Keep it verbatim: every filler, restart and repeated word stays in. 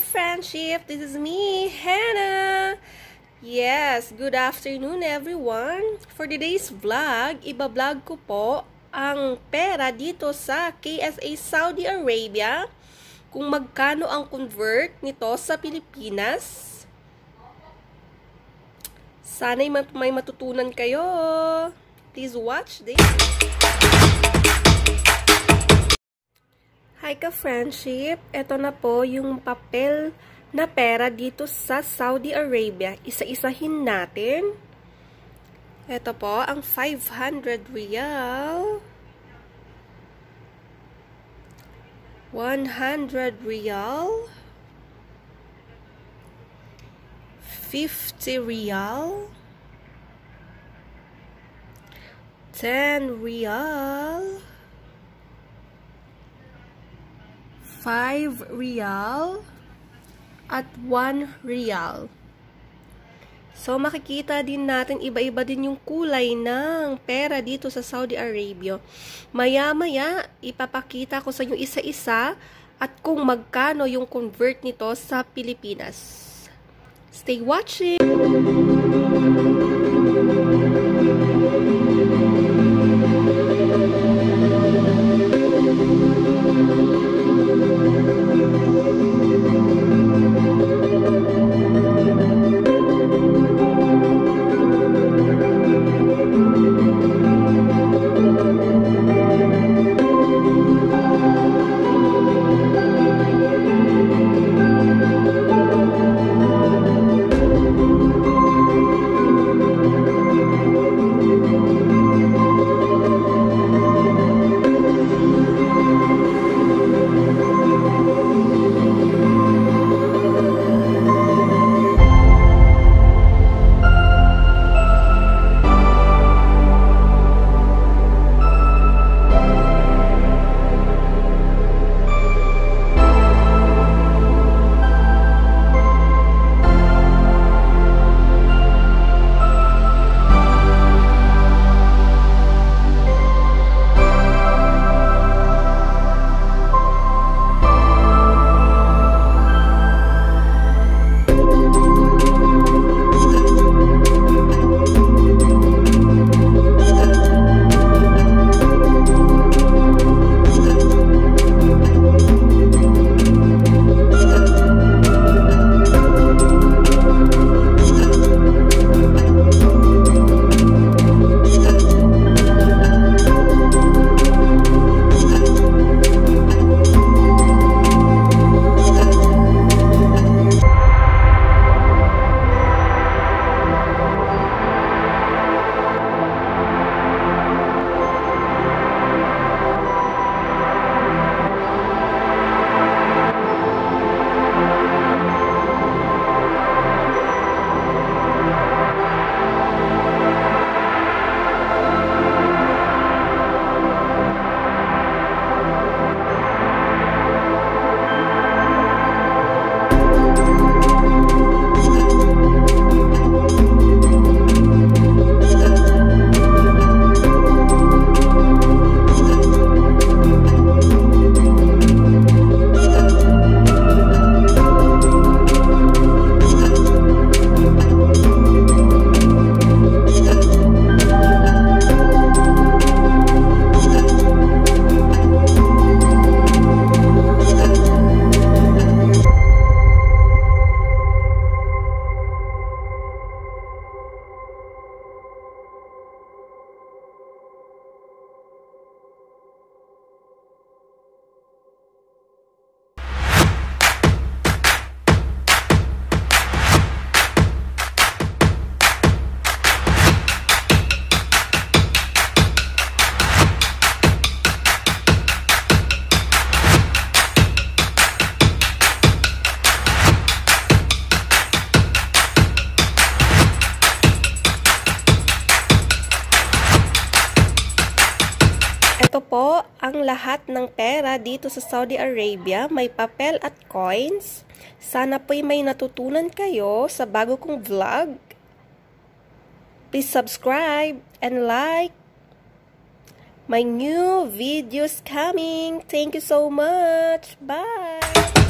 friendship, this is me, Hannah. Yes, good afternoon everyone. For today's vlog, iba-vlog ko po ang pera dito sa K S A Saudi Arabia, kung magkano ang convert nito sa Pilipinas. Sana'y may matutunan kayo. Please watch this. Hi ka-friendship, ito na po yung papel na pera dito sa Saudi Arabia. Isa-isahin natin. Ito po ang five hundred riyal, one hundred riyal, fifty riyal, ten riyal, five riyal, at one riyal. So, makikita din natin, iba-iba din yung kulay ng pera dito sa Saudi Arabia. Maya-maya, ipapakita ko sa inyo isa-isa at kung magkano yung convert nito sa Pilipinas. Stay watching! Ito po ang lahat ng pera dito sa Saudi Arabia. May papel at coins. Sana po'y may natutunan kayo sa bago kong vlog. Please subscribe and like. My new videos coming. Thank you so much. Bye!